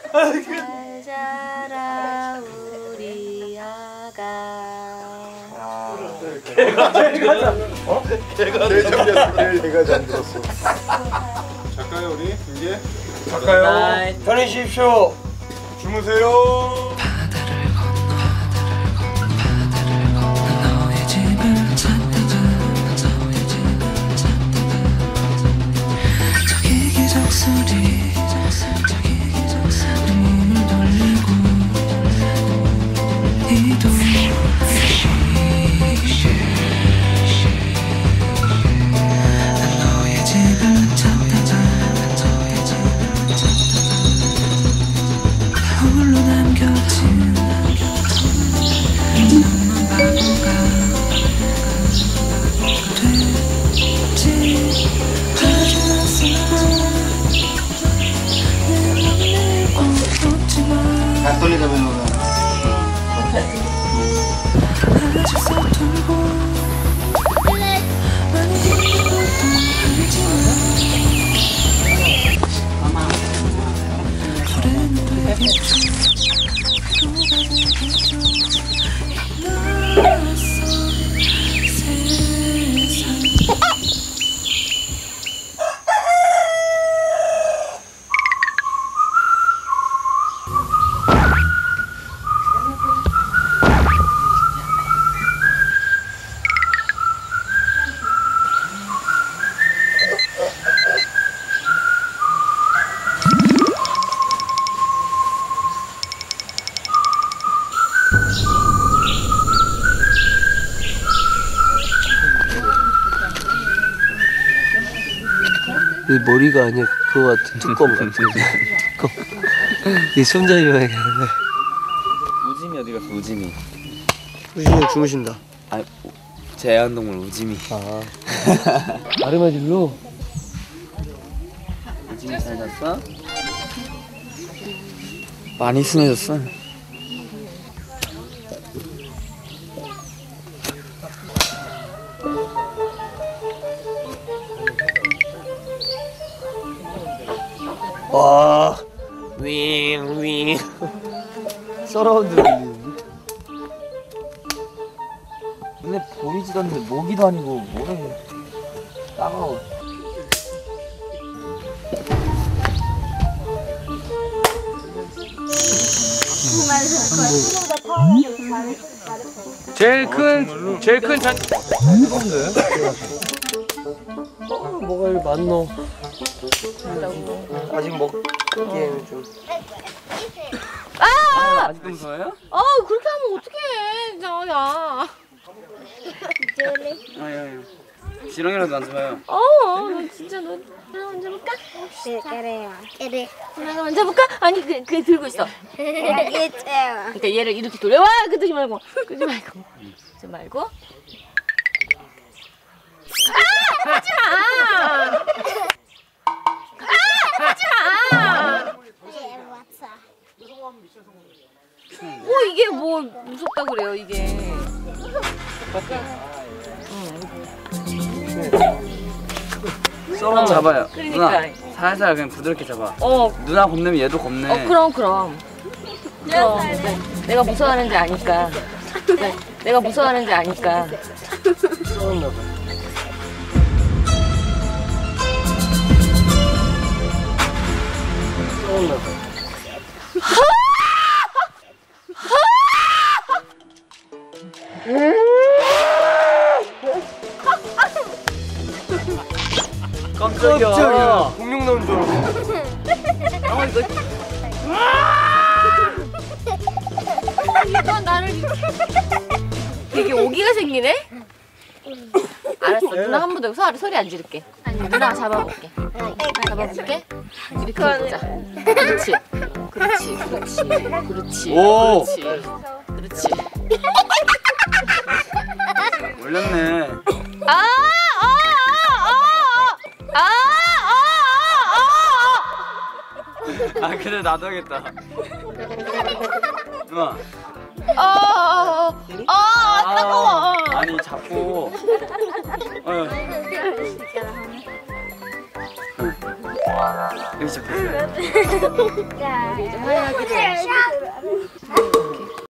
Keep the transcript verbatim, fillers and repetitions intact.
잘 자라 우리 아가. 개가 개가 어? 개가 개가 개가 잠들었어. 잘까요 우리 이제? 잘까요? 편히 쉬십시오. 주무세요. 이 머리가 아니야 그거 같은 뚜껑 같은 뚜껑. 이 손잡이만 하는데. 우짐이 어디 갔어? 우짐이. 우진이 주무신다. 아, 제 애완동물 우짐이. 아. 아르마딜로. 우짐이 잘 잤어? 많이 순해졌어. 와, 윙, 윙. 서라운드 들리는데? 근데 보이지도 않는데 모기도 아니고 뭐래. 따가워. 제일 큰 제일 큰 잔. 어, 뭐가 이렇게 많노? 아직 먹기에는 좀. 아! 아직도 무서워요? 아 그렇게 하면 어떡해 진짜 야. 아유, 아유. 지렁이라도 만져봐요. 어, 너 진짜 너 하나 만져볼까? 네, 그래요. 그래. 하나 만져볼까? 아니 그, 그 들고 있어. 알겠어요. 그러니까 얘를 이렇게 돌려. 와 그러지 말고 그러지 말고 그러지 말고. 아 하지 마. 아 하지 마. 네, 왔어. 뭐 이게 뭐 무섭다 그래요 이게. 썰어 잡아요. 그러니까. 누나, 살살 그냥 부드럽게 잡아. 어. 누나 겁내면 얘도 겁내. 어 그럼 그럼. 그럼 내- 내가 무서워하는지 아니까. 내- 내가 무서워하는지 아니까. 썰었나 봐. 썰었나 봐. 깜짝이야. 깜짝이야. 공룡 나온 줄 알았어. 어 이거. 이거 나를 되게 오기가 생기네. 알았어 누나 한 번 더 소리 소리 안 지를게. 누나가 잡아볼게. 잡아볼게. 이렇게 해보자. 그렇지. 그렇지. 그렇지. 그렇지. 오. 그렇지. 그렇지. 올렸네. 아! 아! 아! 아! 아! 아! 아 근데 나도 하겠다. 누나. 아! 아! 아! 따가워. 아니 잡고. 어. 자, 이제 화해하기로 해.